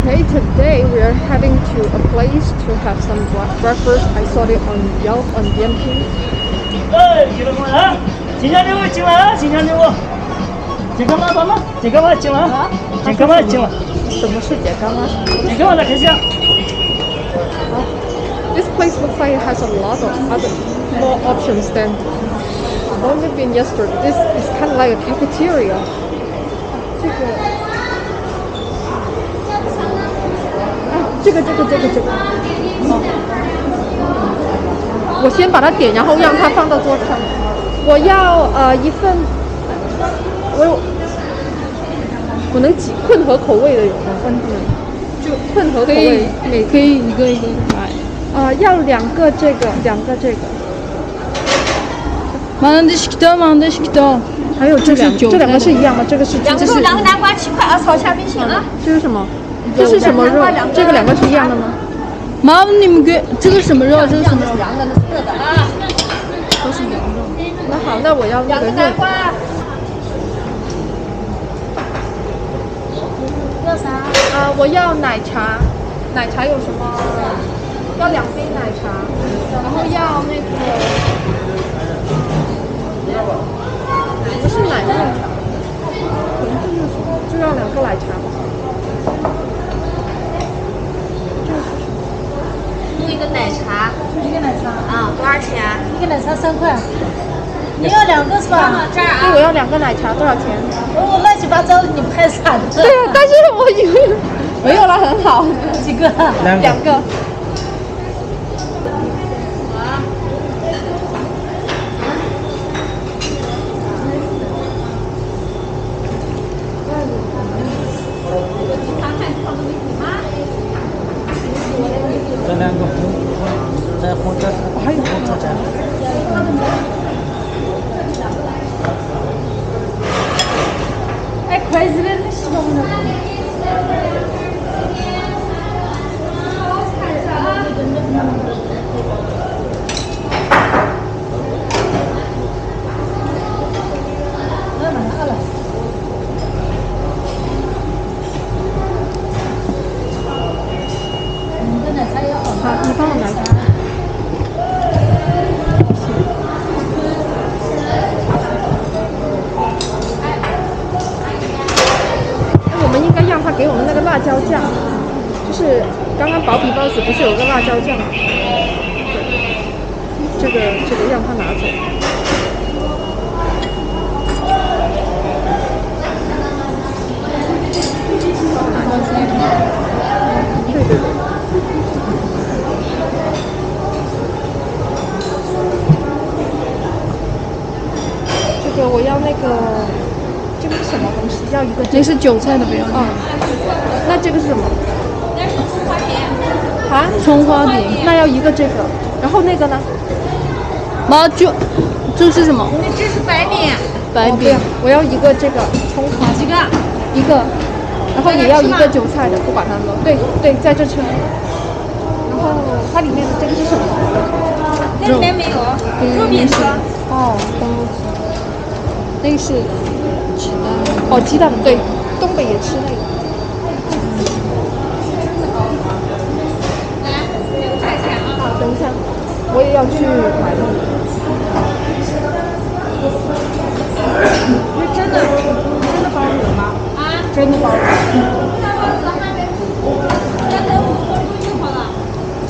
Okay, today we are heading to a place to have some breakfast. I saw it on Yelp on BNP. 几个啊？新疆牛进来啊！新疆牛，这个嘛，爸妈，这个嘛进来啊！这个嘛进来。 什么是这个吗？ 这个嘛来开始啊。 This place looks like it has a lot of other more options than what we've been yesterday. This is kind of like a cafeteria. 这个。我先把它点，然后让它放到桌上。我要一份，我能挤混合口味的有吗？问他们，就混合口味， 可以一个一个买。 要2个这个，2个这个。 马上得洗掉， 还有这两个是一样吗？这个是 2个肉，2个南瓜7块，炒虾米行了。 这是什么？这是什么肉？这个2个是一样的吗？ 妈，你们给这个什么肉？这个什么肉？ 羊的，那是的啊。 都是羊肉。 那好，那我要那个肉。 南瓜。要啥？ 我要奶茶。奶茶有什么？要2杯奶茶，然后要那个，不是奶茶，就要2个奶茶。 弄一个奶茶。 一个奶茶啊，多少钱？ 一个奶茶3块。你要2个是吧？ 这儿啊。 对，我要2个奶茶，多少钱？ 我乱七八糟的，你拍傻的。 对啊，但是我以为没有了，很好。 几个 ？2个。 这2个在火车站，还有火车站。 哎，筷子的那是什么？ 好，你帮我拿下。我们应该让他给我们那个辣椒酱，就是刚刚薄皮包子不是有个辣椒酱吗？对，这个让他拿走。对。我要那个，这个是什么东西？要一个。 这是韭菜的，不要。 那这个是什么？ 那是葱花饼。 啊？ 葱花饼。 那要一个这个，然后那个呢？ 妈，这是什么？ 这是白饼。 白饼。 我要一个这个葱花。 几个？ 一个。然后也要一个韭菜的，不管它们。对，在这吃。然后它里面的这个是什么？ 那里面没有，肉饼是。 哦，那个是鸡蛋。哦，鸡蛋对，东北也吃那个。 来，2个菜钱啊。 等一下，我也要去买那个。真的包子吗？啊，真的包子。 大包子还没再等5分钟就好了。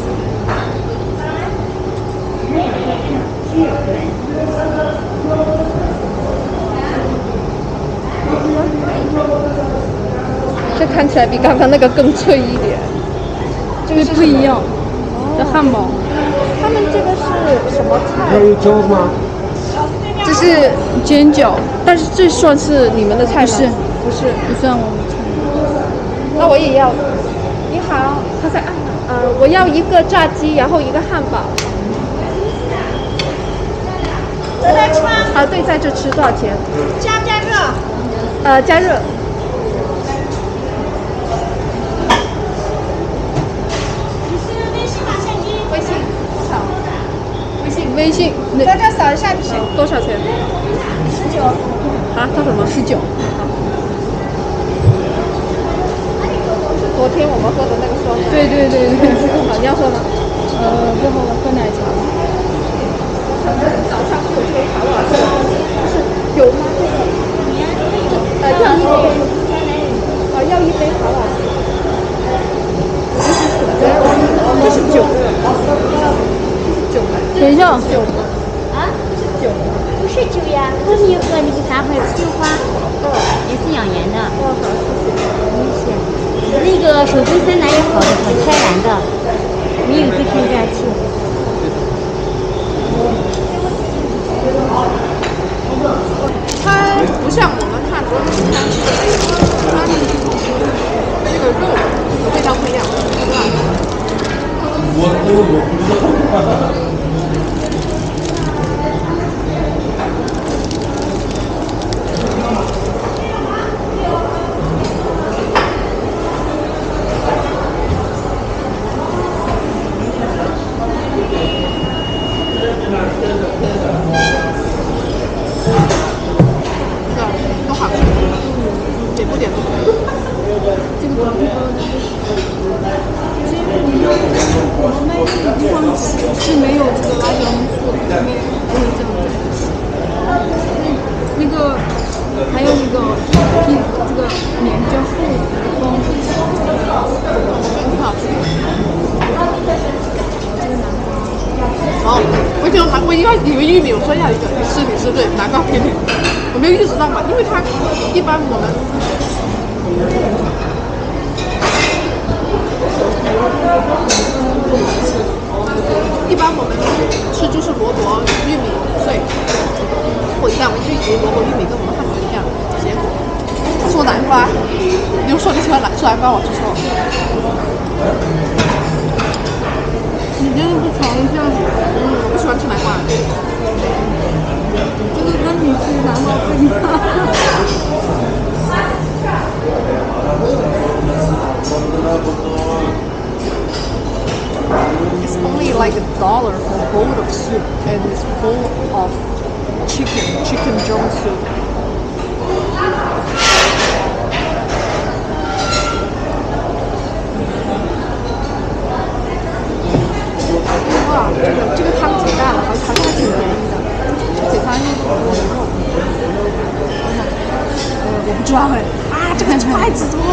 这看起来比刚刚那个更脆一点， 这个不一样。这汉堡。 他们这个是什么菜？ 还有饺子吗？ 这是煎饺， 但是这算是你们的菜吗？不是， 不算我们菜。 那我也要。你好，他在按哪？我要一个炸鸡，然后一个汉堡。 在这吃吗？ 啊，对，在这吃多少钱？ 加不加热？ 加热。 你是微信吗？现金？ 微信。扫。 微信。 在这扫一下就行。 多少钱 ？19。 啊？叫什么？19。 昨天我们喝的那个酸奶。 对对对对。 你要喝吗？ 不喝了，喝奶茶。 早上就有这个卡瓦斯，是有吗？要一杯，要一杯卡瓦斯。这是酒，酒。 等一下。 酒啊？ 是酒。 不是酒呀，喝你喝那个啥会菊花，也是养颜的。 好，谢谢。 那个手工酸奶也好的，好开蓝的，没有这添加剂。 它不像我们看国内西餐吃的它那个肉味道不一样，都好吃，点不点都可以。 这个不是我们卖这个地方是没有这个辣椒素的，没有这样子。那个还有那个这个面比较厚， 很好吃。哦，我觉得韩国应该有玉米，我说要一个，你是对，南瓜甜品，我没有意识到嘛，因为它一般我们。一般我们吃就是萝卜、玉米碎，或一样，就以为萝卜、玉米跟我们汉族一样结果。他说南瓜，你又说你喜欢吃南瓜，我就说。 你这个不尝一下？ 我不喜欢吃南瓜。 这个跟你吃南瓜不一样。 It's only like $1 for a bowl of soup, and it's full of chicken zhong soup. Wow, 这个汤挺大的，好像还挺便宜的。给它用好多肉。我不知道哎。啊，这个筷子多。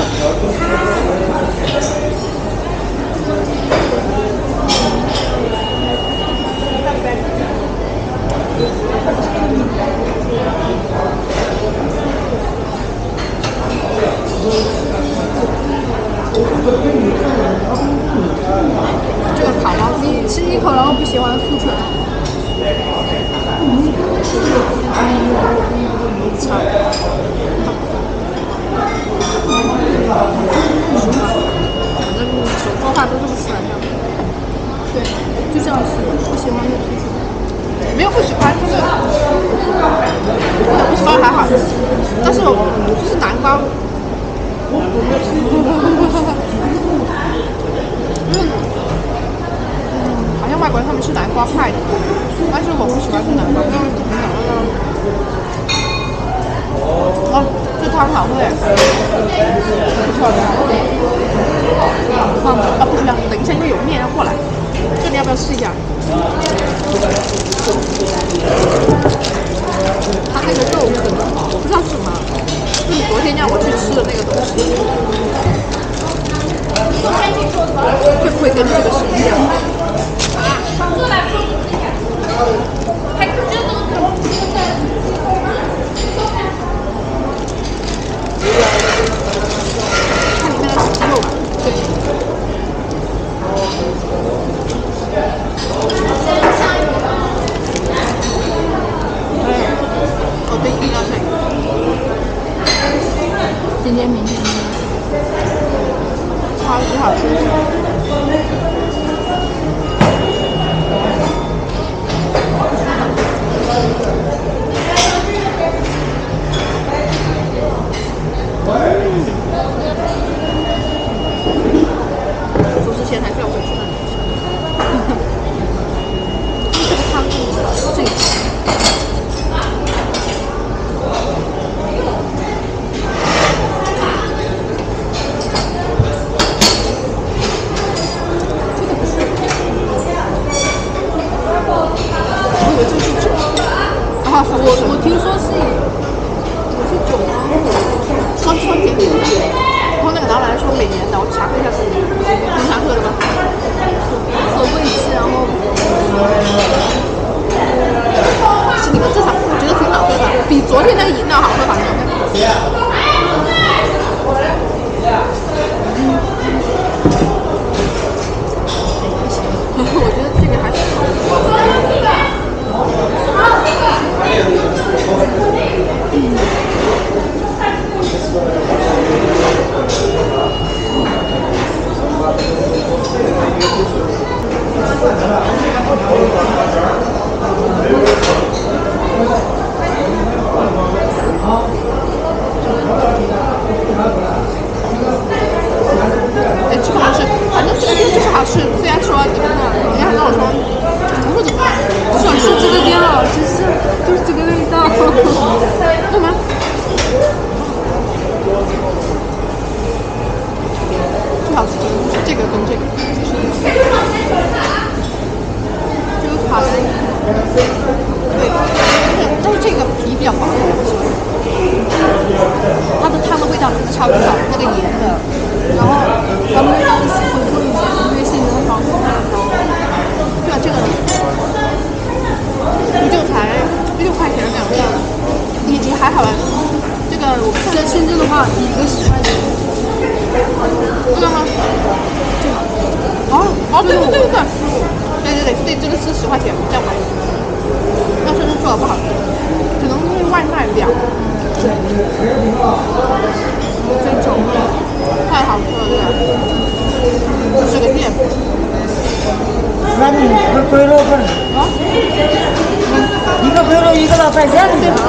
这个好吗？你吃一口，然后不喜欢吐出来。差。反正手做饭都这么吃来的。 对，就这样吃，不喜欢就吐出来。 没有不喜欢，就是不喜欢还好，但是就是南瓜，好像外国人他们吃南瓜派的，但是我不喜欢吃南瓜，因为哦，这汤好喝哎，不错的，啊不行，等一下，因为有面要过来，这你要不要试一下？它那个肉可能我不知道是什么，是你昨天让我去吃的那个东西，会不会跟这个是一样的？它里面的是肉，对。对，一定要这个。 今天、明天。 超级好吃。走之前还是要回去那里吃。这个汤这个。 好吃，这个跟这个这个卡的，对，但是这个皮比较薄，它的汤的味道真的超级好，那个盐的，然后它们味道是很贵的，因为是牛黄口的高。对啊，这个不就才6块钱2个，已经还好了。这个我们在深圳的话，一个10块钱。这个吗？哦，对，这个是10块钱，这样买。但是做的不好吃，可能因为外卖量。这种太好吃了，这个店。 那你龟肉份啊？一个龟肉1个老百姓对吧？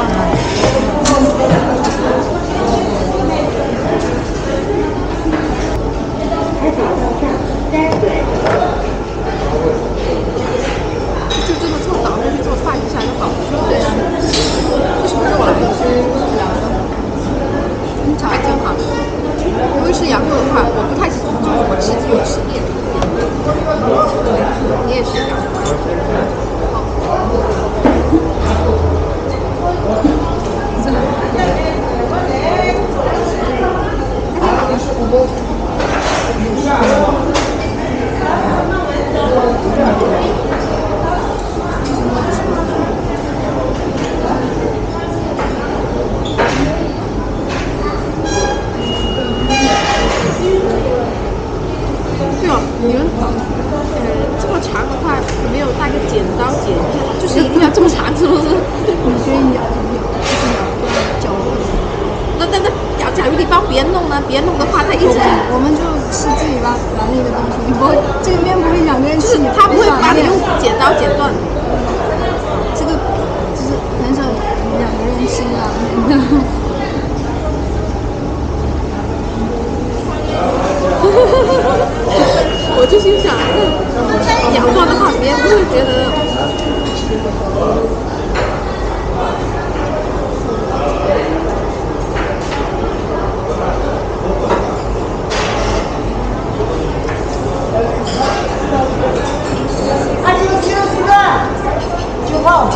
就真的做早上去做饭一下就好了。对啊。为什么是我来的？炒的真好。因为是羊肉的话，我不太喜欢做，我吃鸡肉吃面。你也是。对哦，你们这么长的话，有没有带个剪刀剪一下？就是一定要这么长，是不是？ 你可以咬，就是咬断脚。 那假如你帮别人弄呢？别人弄的话，他一直我们就吃自己拿那个东西，你不会这个面不会2个人吃， 他不会把你用剪刀剪断。 这个就是很少2个人吃拉面的。 我就心想，咬断的话，别人不会觉得。 9号。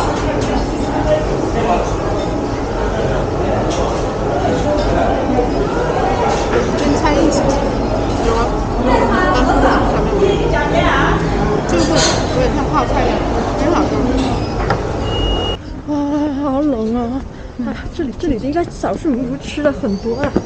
真餐意思有啊，当时上面就是有点像泡菜一样，很好吃。啊，好冷啊！啊，这里的应该少数民族吃的很多啊。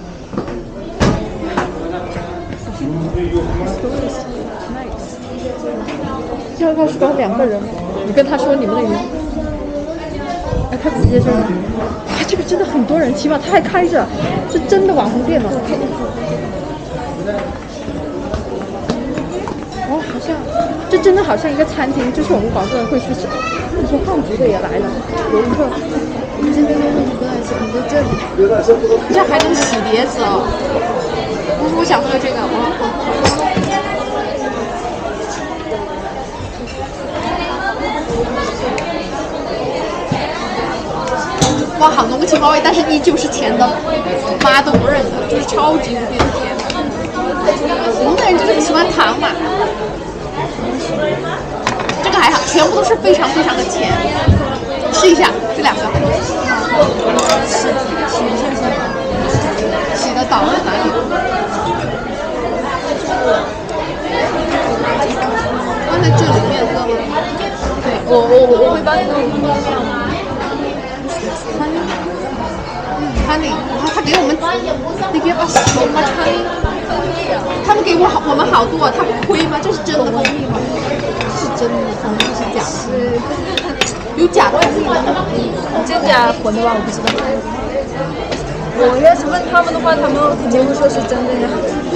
刚刚是刚2个人，你跟他说你们的鱼，哎，他直接说，哎，这个真的很多人，起码他还开着，是真的网红店哦。哦，好像这真的好像一个餐厅，就是我们广州人会去吃。你说汉族的也来了，有一个， 我们这边的问题不太小，你在这里， 你这还能洗碟子哦。我想喝这个，哇，好浓的青花味，但是依旧是甜的，妈都不认得，就是超级无敌的甜。浓的人就是喜欢糖嘛。这个还好，全部都是非常非常的甜。试一下这2个。洗的倒在哪里？放在这里面喝吗？对，我会帮你弄。honey， 他给我们，they give us so much honey。他们给我们好多，他不亏吗？这是真的蜂蜜吗？是真的蜂蜜，是假的？有假的蜂蜜吗？ 真假混的吧，我不知道。我要是问他们的话，他们肯定会说是真的呀。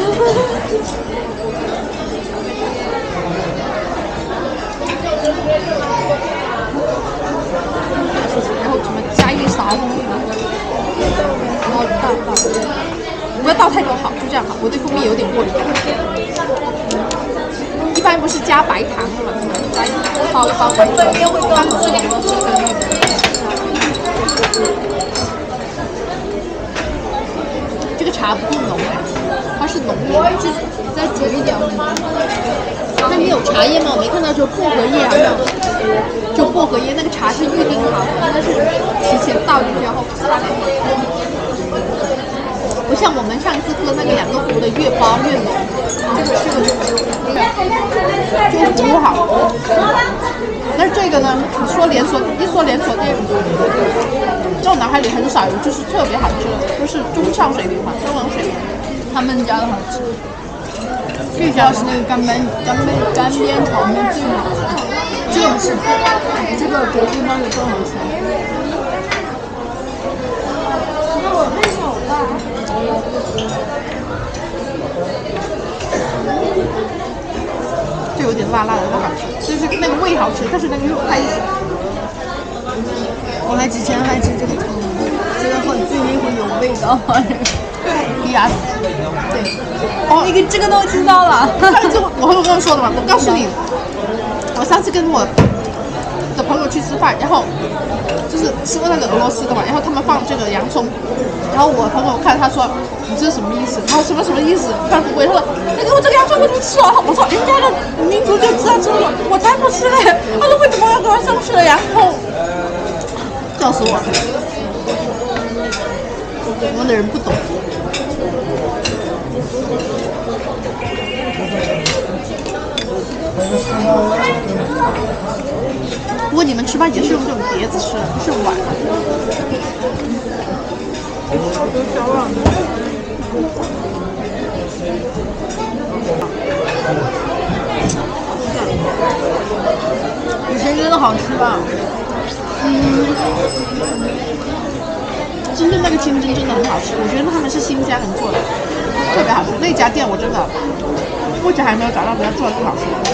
然后怎么加一勺蜂蜜呢？然后倒，不要倒太多好，就这样好。我对蜂蜜有点过敏。一般不是加白糖的嘛，加一包白糖。这边会更好这个茶不够浓哎，它是浓郁， 再煮一点。 那你有茶叶吗？我没看到，就薄荷叶好像，就薄荷叶那个茶是预定好的，应该是提前倒进去然后撒给你。不像我们上次喝那个2个壶的越包越浓，这个就不好。但是这个呢，你说连锁，一说连锁店，在我脑海里很少有就是特别好吃的，就是中上水平嘛，中等水平。 他们家的好吃。这家是那个干煸炒面最好吃，这个不是，这个别的地方有更好吃。那我配手吧。 就有点辣辣的，不好吃，就是那个味好吃，但是那个肉太小。 我之前还吃这个汤，这个很对面会有味道。 对，鸭子。对。 哦，你这个都知道了。 就我跟我说的嘛，我告诉你，我上次跟我的朋友去吃饭，然后就是吃过那个俄罗斯的嘛，然后他们放这个洋葱，然后我朋友看他说你这是什么意思？他说什么意思？他不会，他说你给我这个洋葱我怎么吃啊？我说人家的民族就知道吃了，我才不吃嘞。他说为什么要给我生吃了洋葱？笑死我了！我们的人不懂。不过你们吃饭也是用这种碟子吃，不是碗。 以前真的好吃吧？ 深圳那个清真真的很好吃，我觉得他们是新疆人做的，特别好吃。那家店我真的目前还没有找到别人做的更好吃的。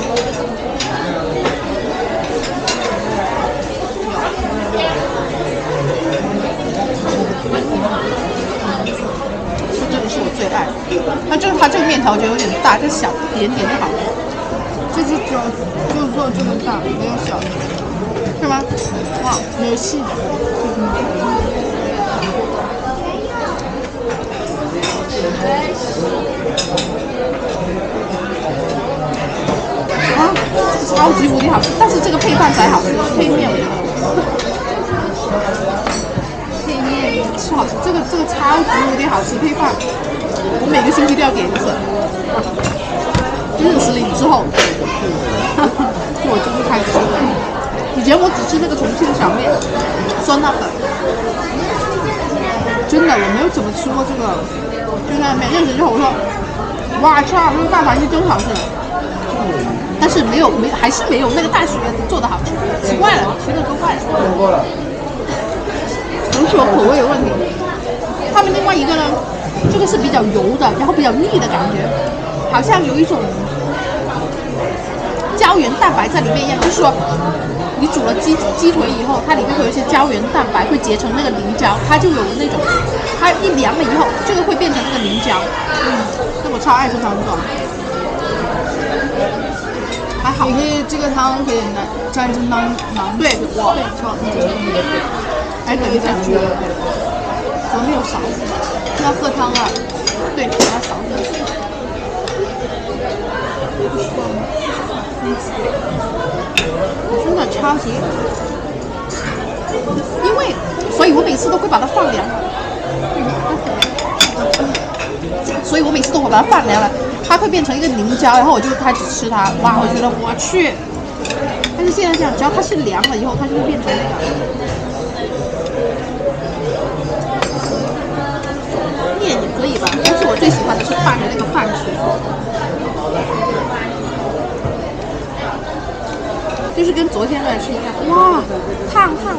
这个是我最爱的，那就是它这个面条我觉得有点大，就小一点点就好了。 就是做这么大，没有小的， 是吗？哇， 没有细的。 啊，超级无敌好吃，但是这个配饭才好吃，配面我觉得。配面是好吃，这个超级无敌好吃，配饭，我每个星期都要点一次。认识了你之后，我就会开始吃了。以前我只吃那个重庆小面，酸辣粉，真的我没有怎么吃过这个酸辣面。认识之后我说，哇操，这个大螃蟹真好吃。但是还是没有那个大学做的好吃，奇怪了，奇了都怪了。可能是我口味有问题。他们另外一个呢，这个是比较油的，然后比较腻的感觉，好像有一种胶原蛋白在里面一样，就是说你煮了鸡腿以后，它里面会有一些胶原蛋白会结成那个凝胶，它就有那种，它一凉了以后，这个会变成那个凝胶。那我超爱吃汤种。还好， 你可以这个汤可以蘸着汤， 对，我对，超还等一下煮，我没有勺子， 要喝汤啊。 对，拿勺子。真的超级，所以我每次都会把它放凉了。所以我每次都会把它放凉了，它会变成一个凝胶，然后我就开始吃它。哇，我觉得我去！但是现在这样，只要它是凉了以后，它就会变成那个面也可以吧，但是我最喜欢的是拌着那个饭吃。就是跟昨天的是一样，哇，烫烫